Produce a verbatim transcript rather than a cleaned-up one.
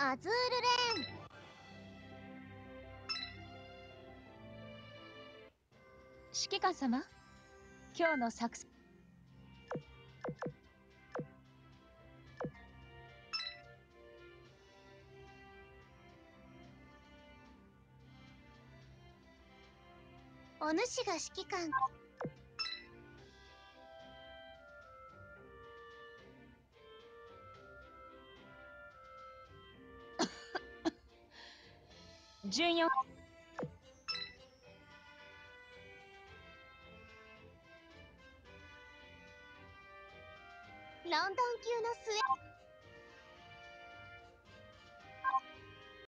アズールレーン。 指揮官様、今日の作戦。 お主が指揮官。 順よ。 ロンドン級の末。